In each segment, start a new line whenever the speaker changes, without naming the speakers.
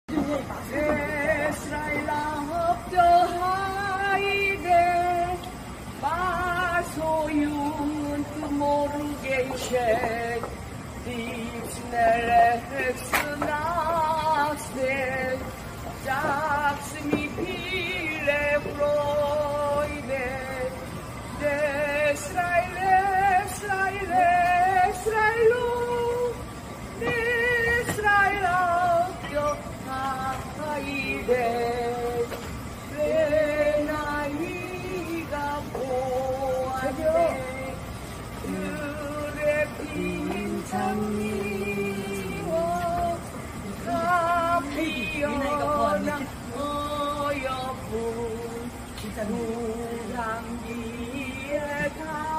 우랑기에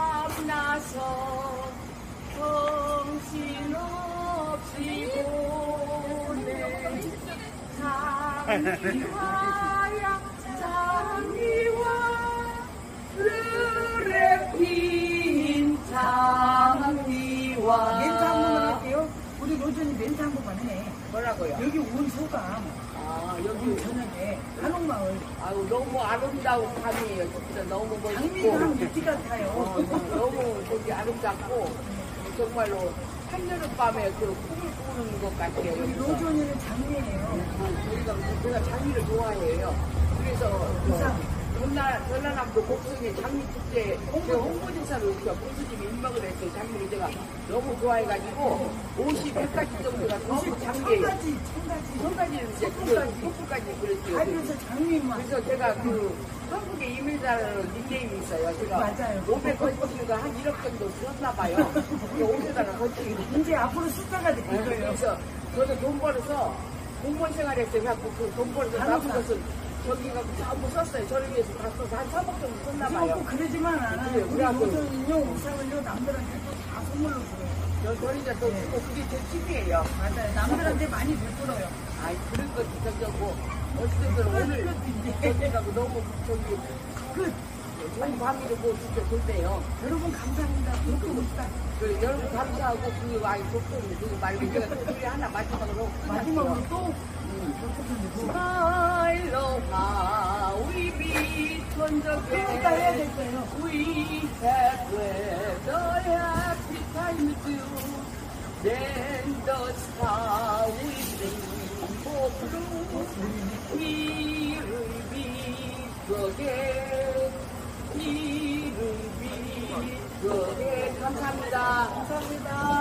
담나서 정신없이 보내 장미화야 장미화 르레 핀 장미화.
멘트 한 번만 할게요. 우리 로전이 멘트 한 번만 해.
뭐라고요?
여기 온 소감. 여기 저녁에 한옥마을.
아유, 너무 아름다운 밤이에요. 진짜 너무 멋있고.
장미랑 느낌 같아요.
너무 거기 아름답고 정말로 한여름밤에 그 꿈을 꾸는 것 같아요.
우리 로전이는 장미예요.
제가 장미를 좋아해요. 그래서 전라남도 곡성의 장미축제 홍보대사로 공수집이 임박을 했어요. 장미를 제가 너무 좋아해가지고 50가지 정도가 전부 장미예요. 천가지는 이제 토프까지 그랬어요.
그래서 장미만.
그래서 제가 그 한국의 이밀자라는 닉네임이 있어요. 제가
맞아요.
500건치가 한 1억 정도 썼나봐요. 500다가 건치기.
이제 앞으로 숫자가 될 거예요.
그래서 저도 돈 벌어서 공무원 생활했어요. 그 돈 벌어서 남은 것을 저기가 전부 썼어요. 저를 위해서 다 써서 한 3억 정도 썼나봐요.
꼭 그러지만 않아요. 우리 로전은요, 우상을요, 남들한테도 다 선물로 줘요.
저는 이제 또 주고 그게 제 취미예요.
맞아요. 남들한테 많이 베풀어요.
아이, 그런 것도 저기고 어쨌든 오늘 저기가고 너무 저기 좋은 밤이를 뭐 진짜 좋네요.
여러분 감사합니다.
여러분 감사하고 그 아이 독도는 그 말고 제가 노래 하나 마지막으로
또
Aloha, we meet on the bed. We have had a happy time with you. Then the star will sing for blue. We will meet again. We will meet again. 감사합니다. 감사합니다.